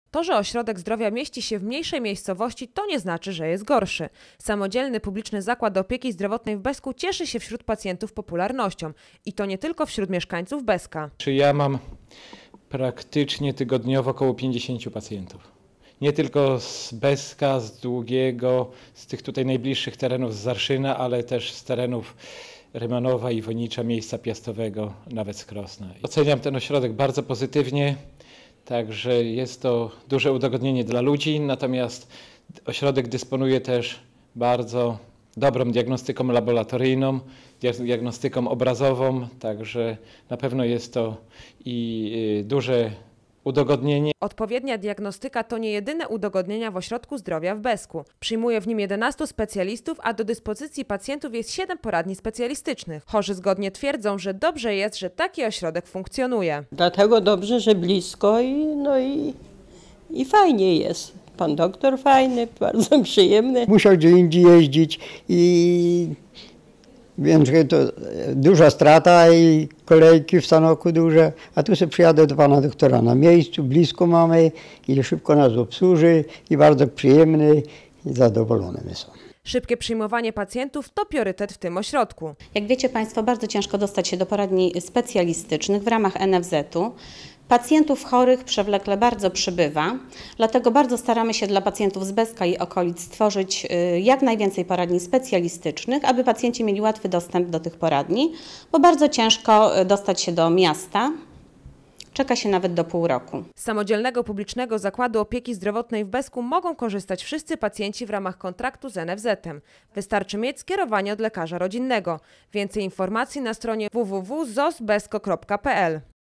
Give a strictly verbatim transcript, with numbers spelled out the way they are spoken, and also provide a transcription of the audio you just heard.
To, że ośrodek zdrowia mieści się w mniejszej miejscowości, to nie znaczy, że jest gorszy. Samodzielny publiczny zakład opieki zdrowotnej w Besku cieszy się wśród pacjentów popularnością. I to nie tylko wśród mieszkańców Beska. Czy ja mam praktycznie tygodniowo około pięćdziesięciu pacjentów. Nie tylko z Beska, z Długiego, z tych tutaj najbliższych terenów z Zarszyna, ale też z terenów Rymanowa, Iwonicza, Miejsca Piastowego, nawet z Krosna. Oceniam ten ośrodek bardzo pozytywnie, także jest to duże udogodnienie dla ludzi, natomiast ośrodek dysponuje też bardzo dobrą diagnostyką laboratoryjną, diagnostyką obrazową, także na pewno jest to i duże udogodnienie. Odpowiednia diagnostyka to nie jedyne udogodnienia w ośrodku zdrowia w Besku. Przyjmuje w nim jedenastu specjalistów, a do dyspozycji pacjentów jest siedem poradni specjalistycznych. Chorzy zgodnie twierdzą, że dobrze jest, że taki ośrodek funkcjonuje. Dlatego dobrze, że blisko i, no i, i fajnie jest. Pan doktor fajny, bardzo przyjemny. Musiał gdzie indziej jeździć i wiem, że to duża strata i kolejki w Sanoku duże, a tu sobie przyjadę do pana doktora na miejscu, blisko mamy i szybko nas obsłuży i bardzo przyjemny i zadowolony my są. Szybkie przyjmowanie pacjentów to priorytet w tym ośrodku. Jak wiecie Państwo, bardzo ciężko dostać się do poradni specjalistycznych w ramach N F Z-u. Pacjentów chorych przewlekle bardzo przybywa, dlatego bardzo staramy się dla pacjentów z Beska i okolic stworzyć jak najwięcej poradni specjalistycznych, aby pacjenci mieli łatwy dostęp do tych poradni, bo bardzo ciężko dostać się do miasta. Czeka się nawet do pół roku. Z samodzielnego publicznego zakładu opieki zdrowotnej w Besku mogą korzystać wszyscy pacjenci w ramach kontraktu z N F Z-em. Wystarczy mieć skierowanie od lekarza rodzinnego. Więcej informacji na stronie w w w kropka zos besko kropka p l.